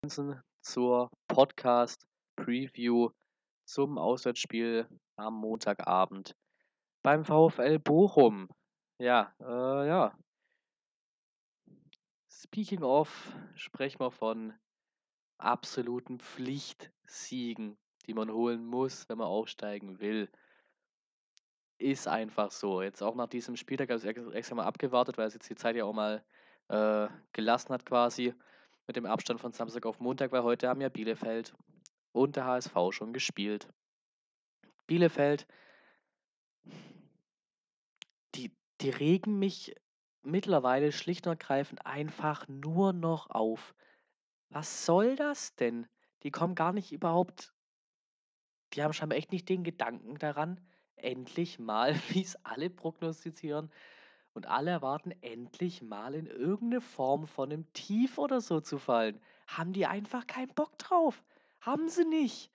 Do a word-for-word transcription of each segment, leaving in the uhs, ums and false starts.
zur Podcast-Preview zum Auswärtsspiel am Montagabend beim VfL Bochum. Ja, äh, ja. Speaking of, sprechen wir von absoluten Pflichtsiegen, die man holen muss, wenn man aufsteigen will. Ist einfach so. Jetzt auch nach diesem Spieltag, also ex extra mal abgewartet, weil es jetzt die Zeit ja auch mal, äh, gelassen hat quasi mit dem Abstand von Samstag auf Montag, weil heute haben ja Bielefeld und der H S V schon gespielt. Bielefeld die die regen mich mittlerweile schlicht und ergreifend einfach nur noch auf. Was soll das denn? Die kommen gar nicht überhaupt die haben scheinbar echt nicht den Gedanken daran, endlich mal, wie's alle prognostizieren und alle erwarten, endlich mal in irgend 'ne Form von 'nem Tief oder so zu fallen. Haben die einfach keinen Bock drauf. Haben sie nicht.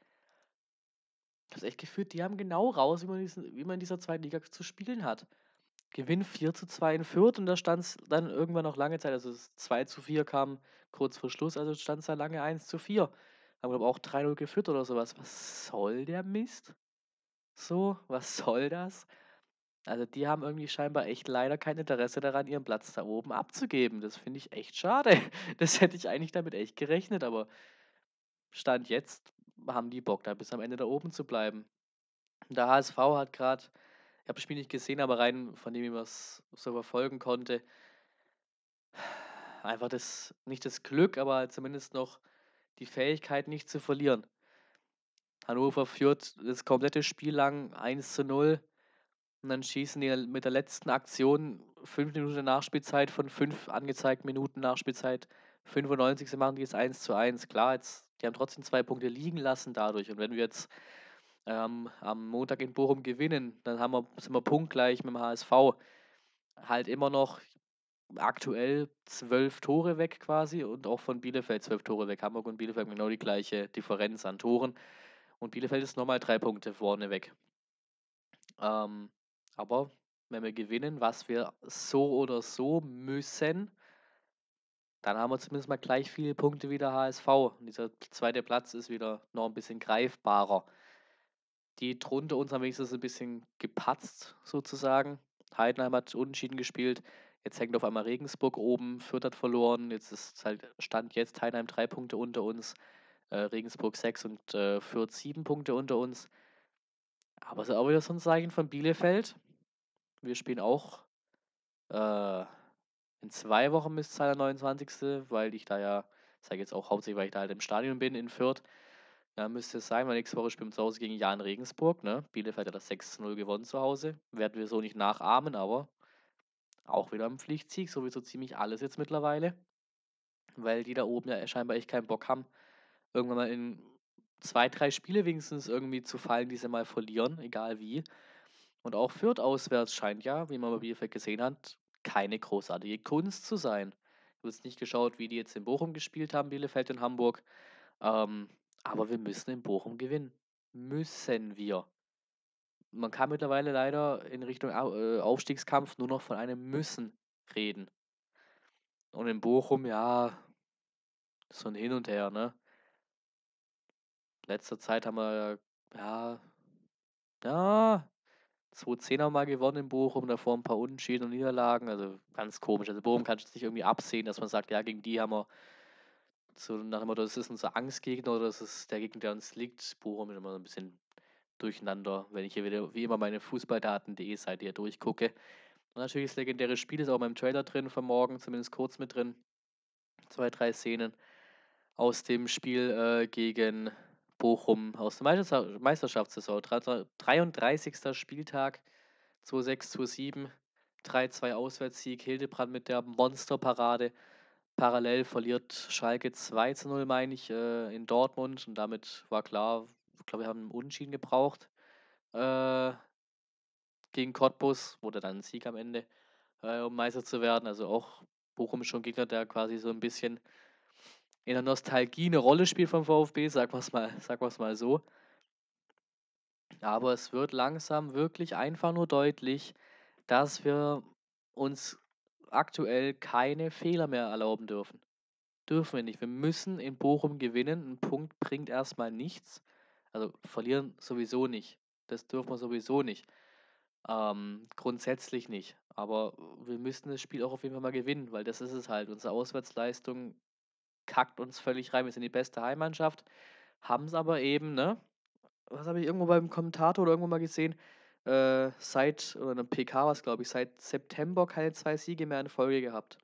Ich habe echt gefühlt, die haben genau raus, wie man diesen wie man in dieser zweiten Liga zu spielen hat. Gewinnen vier zu zwei in Fürth und da stand's dann irgendwann noch lange Zeit, also das zwei zu vier kam kurz vor Schluss, also stand's da lange eins zu vier. Haben, glaube auch drei null geführt oder so was. Was soll der Mist? So, was soll das? Also, die haben irgendwie scheinbar echt leider kein Interesse daran, ihren Platz da oben abzugeben. Das finde ich echt schade. Das hätte ich eigentlich damit echt gerechnet, aber Stand jetzt haben die Bock, da bis am Ende da oben zu bleiben. Der H S V hat grad ich habe das Spiel nicht gesehen, aber rein von dem, wie man's so verfolgen konnte einfach das nicht das Glück, aber zumindest noch die Fähigkeit, nicht zu verlieren. Hannover führt das komplette Spiel lang eins zu null und dann schießen die mit der letzten Aktion fünf Minuten Nachspielzeit von fünf angezeigten Minuten Nachspielzeit, fünfundneunzigste machen die das eins zu eins. Klar, jetzt die haben trotzdem zwei Punkte liegen lassen dadurch und wenn wir jetzt, ähm, am Montag in Bochum gewinnen, dann haben wir sind wir punktgleich mit'm H S V. Halt immer noch aktuell zwölf Tore weg quasi und auch von Bielefeld zwölf Tore weg. Hamburg und Bielefeld haben genau die gleiche Differenz an Toren und Bielefeld ist noch mal drei Punkte vorne weg. Ähm, aber wenn wir gewinnen, was wir so oder so müssen dann haben wir zumindest mal gleich viele Punkte wie der H S V. Und dieser zweite Platz ist wieder noch 'n bisschen greifbarer. Die drunter uns haben wenigstens 'n bisschen gepatzt sozusagen. Heidenheim hat unentschieden gespielt. Jetzt hängt auf einmal Regensburg oben. Fürth hat verloren. Jetzt ist halt Stand jetzt Heidenheim drei Punkte unter uns, äh, Regensburg sechs und, äh, Fürth sieben Punkte unter uns. Aber ist auch wieder so 'n Zeichen von Bielefeld. Wir spielen auch, äh, in zwei Wochen müsst's sein, der neunundzwanzigste, weil ich da ja sage jetzt auch hauptsächlich, weil ich da halt im Stadion bin in Fürth. Ja, müsste es sein, weil nächste Woche spielen wir zu Hause gegen Jahn Regensburg, ne? Bielefeld hat das sechs zu null gewonnen zu Hause. Werden wir so nicht nachahmen, aber auch wieder 'n Pflichtsieg, so wie so ziemlich alles jetzt mittlerweile, weil die da oben ja scheinbar echt keinen Bock haben, irgendwann mal in zwei, drei Spiele wenigstens irgendwie zu fallen, die sie mal verlieren, egal wie. Und auch Fürth auswärts scheint ja, wie man bei Bielefeld gesehen hat, keine großartige Kunst zu sein. Ich habe jetzt nicht geschaut, wie die jetzt in Bochum gespielt haben, Bielefeld und Hamburg, ähm, aber wir müssen in Bochum gewinnen. Müssen wir. Man kann mittlerweile leider in Richtung Au äh, Aufstiegskampf nur noch von einem Müssen reden. Und in Bochum, ja so 'n Hin und Her, ne? Letzter Zeit haben wir ja ja, zwanzig zehn haben wir mal gewonnen in Bochum, davor 'n paar Unentschieden und Niederlagen, also ganz komisch. Also, Bochum kannst du jetzt nicht irgendwie absehen, dass man sagt: „Ja, gegen die haben wir“ so nach dem Motto, das ist unser Angstgegner oder das ist der Gegner, der uns liegt. Bochum ist immer so 'n bisschen durcheinander, wenn ich hier wieder wie immer meine fußballdaten.de Seite hier durchgucke. Und natürlich das legendäre Spiel ist auch in meinem Trailer drin von morgen, zumindest kurz mit drin. zwei, drei Szenen aus dem Spiel, äh, gegen Bochum aus der Meistersa Meisterschaftssaison. Dreiunddr dreiunddreißigster Spieltag, zwei sechs, zwei sieben, drei zwei Auswärtssieg, Hildebrand mit der Monsterparade. Parallel verliert Schalke zwei zu null, meine ich, äh, in Dortmund und damit war klar ich glaube, wir haben 'n Unentschieden gebraucht, äh gegen Cottbus, wurde dann 'n Sieg am Ende, äh, um Meister zu werden. Also, auch Bochum ist schon 'n Gegner, der quasi so 'n bisschen in der Nostalgie 'ne Rolle spielt vom VfB, sagen wir's mal sagen wir's mal so. Aber es wird langsam wirklich einfach nur deutlich, dass wir uns aktuell keine Fehler mehr erlauben dürfen. dürfen wir nicht. Wir müssen in Bochum gewinnen. Ein Punkt bringt erstmal nichts. Also verlieren sowieso nicht. Das dürfen wir sowieso nicht. Ähm, grundsätzlich nicht. Aber wir müssen das Spiel auch auf jeden Fall mal gewinnen, weil das ist es halt. Unsere Auswärtsleistung kackt uns völlig rein. Wir sind die beste Heimmannschaft, haben es aber eben, ne? Was habe ich irgendwo beim Kommentator oder irgendwo mal gesehen? Äh, seit, oder einem P K was, glaube ich, seit September keine zwei Siege mehr in Folge gehabt.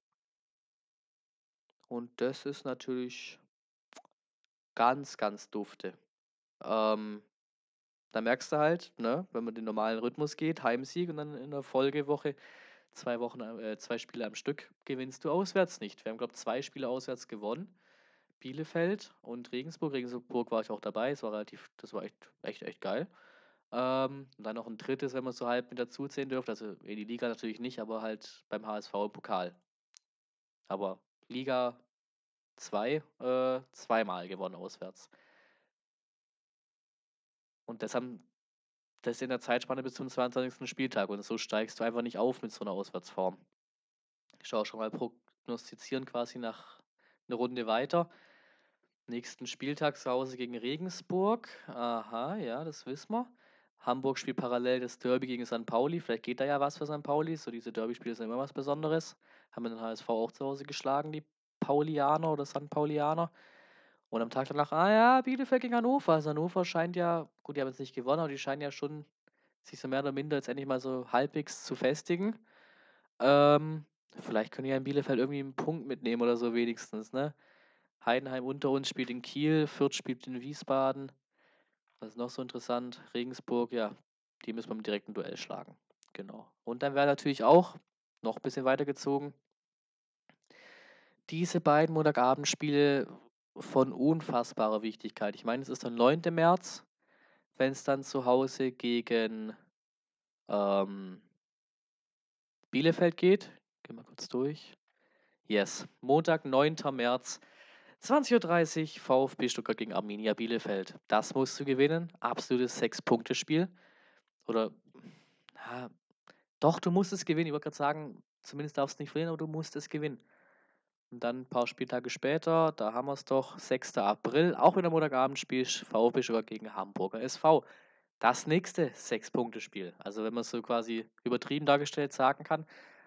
Und das ist natürlich ganz, ganz dufte. Ähm, da merkst du halt, ne, wenn man den normalen Rhythmus geht, Heimsieg und dann in der Folgewoche zwei Wochen, äh, zwei Spiele am Stück gewinnst du auswärts nicht. Wir haben, glaube ich, zwei Spiele auswärts gewonnen. Bielefeld und Regensburg. Regensburg war ich auch dabei. Es war relativ, das war echt, echt, echt geil. Ähm, und dann noch ein drittes, wenn man so halb mit dazu zählen dürfte. Also in die Liga natürlich nicht, aber halt beim H S V im Pokal. Aber Liga zwei äh, zweimal gewonnen auswärts. Und das haben das in der Zeitspanne bis zum zweiundzwanzigsten Spieltag. Und so steigst du einfach nicht auf mit so einer Auswärtsform. Ich schaue schon mal prognostizieren quasi nach eine Runde weiter. Nächsten Spieltag zu Hause gegen Regensburg. Aha, ja, das wissen wir. Hamburg spielt parallel das Derby gegen Sankt Pauli. Vielleicht geht da ja was für Sankt Pauli. So diese Derby-Spiele sind immer was Besonderes. Haben wir den H S V auch zu Hause geschlagen, die Paulianer oder Sankt Paulianer. Und am Tag danach, ah ja, Bielefeld gegen Hannover. Also Hannover scheint ja, gut, die haben jetzt nicht gewonnen, aber die scheinen ja schon sich so mehr oder minder jetzt endlich mal so halbwegs zu festigen. Ähm, vielleicht können die ja in Bielefeld irgendwie einen Punkt mitnehmen oder so wenigstens, ne? Heidenheim unter uns spielt in Kiel, Fürth spielt in Wiesbaden. Was ist noch so interessant? Regensburg, ja, die müssen wir im direkten Duell schlagen. Genau. Und dann wäre natürlich auch noch ein bisschen weitergezogen. Diese beiden Montagabendspiele von unfassbarer Wichtigkeit. Ich meine, es ist der neunte März, wenn es dann zu Hause gegen ähm, Bielefeld geht. Gehen wir kurz durch. Yes, Montag, neunter März, zwanzig Uhr dreißig, VfB Stuttgart gegen Arminia Bielefeld. Das musst du gewinnen. Absolutes Sechs-Punkte-Spiel. Oder, ja, doch, du musst es gewinnen. Ich wollte gerade sagen, zumindest darfst du nicht verlieren, aber du musst es gewinnen. Und dann ein paar Spieltage später, da haben wir es doch, sechster April, auch wieder Montagabendspiel, VfB Stuttgart gegen Hamburger S V. Das nächste Sechs-Punkte-Spiel. Also wenn man es so quasi übertrieben dargestellt sagen kann,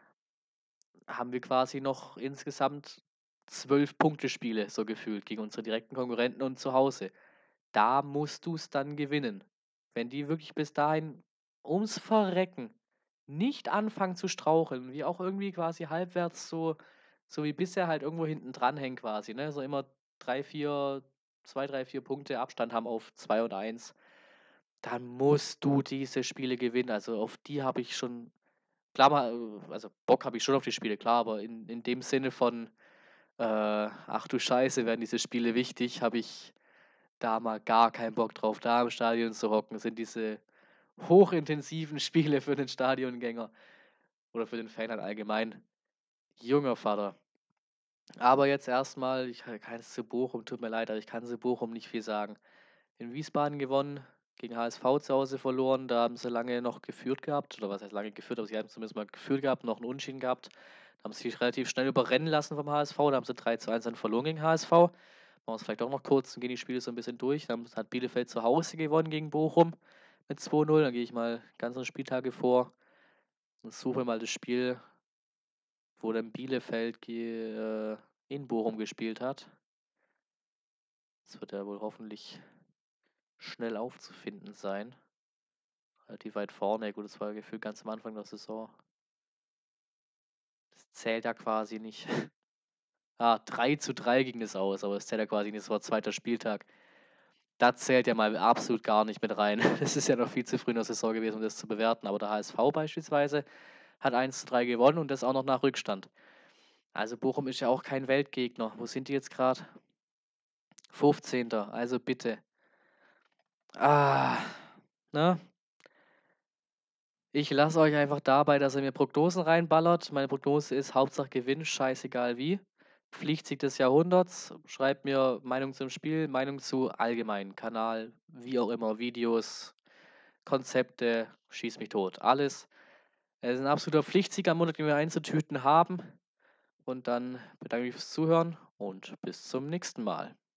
haben wir quasi noch insgesamt zwölf Punktespiele so gefühlt gegen unsere direkten Konkurrenten und zu Hause. Da musst du es dann gewinnen. Wenn die wirklich bis dahin ums Verrecken nicht anfangen zu straucheln, wie auch irgendwie quasi halbwärts so, so wie bisher halt irgendwo hinten dran hängen quasi, ne? So immer drei, vier, zwei, drei, vier Punkte Abstand haben auf zwei und eins, dann musst du diese Spiele gewinnen. Also auf die habe ich schon, klar mal, also Bock habe ich schon auf die Spiele, klar, aber in, in dem Sinne von, äh, ach du Scheiße, werden diese Spiele wichtig, habe ich da mal gar keinen Bock drauf, da im Stadion zu hocken. Das sind diese hochintensiven Spiele für den Stadiongänger oder für den Fan halt allgemein. Junger Vater. Aber jetzt erstmal, ich kann es zu Bochum, tut mir leid, aber ich kann zu Bochum nicht viel sagen. In Wiesbaden gewonnen, gegen H S V zu Hause verloren, da haben sie lange noch geführt gehabt, oder was heißt lange geführt, aber sie haben zumindest mal geführt gehabt, noch einen Unentschieden gehabt. Da haben sie sich relativ schnell überrennen lassen vom H S V, da haben sie drei zu eins dann verloren gegen H S V. Machen wir es vielleicht auch noch kurz und gehen die Spiele so ein bisschen durch. Dann hat Bielefeld zu Hause gewonnen gegen Bochum mit zwei null. Dann gehe ich mal ganze Spieltage vor und suche mal das Spiel, wo dann Bielefeld ge äh, in Bochum gespielt hat. Das wird ja wohl hoffentlich schnell aufzufinden sein. Relativ weit vorne. Gut, das war gefühlt ganz am Anfang der Saison. Das zählt ja quasi nicht. Ah, drei zu drei ging das aus, aber das zählt ja quasi nicht. Das war zweiter Spieltag. Das zählt ja mal absolut gar nicht mit rein. Das ist ja noch viel zu früh in der Saison gewesen, um das zu bewerten. Aber der H S V beispielsweise hat eins zu drei gewonnen und das auch noch nach Rückstand. Also Bochum ist ja auch kein Weltgegner. Wo sind die jetzt gerade? fünfzehnter. Also bitte. Ah, ne? Ich lasse euch einfach dabei, dass ihr mir Prognosen reinballert. Meine Prognose ist Hauptsache Gewinn, scheißegal wie. Pflichtsieg des Jahrhunderts. Schreibt mir Meinung zum Spiel, Meinung zu allgemein, Kanal, wie auch immer, Videos, Konzepte, schieß mich tot. Alles. Es ist ein absoluter Pflichtsieg am Montag, den wir einzutüten haben. Und dann bedanke ich mich fürs Zuhören und bis zum nächsten Mal.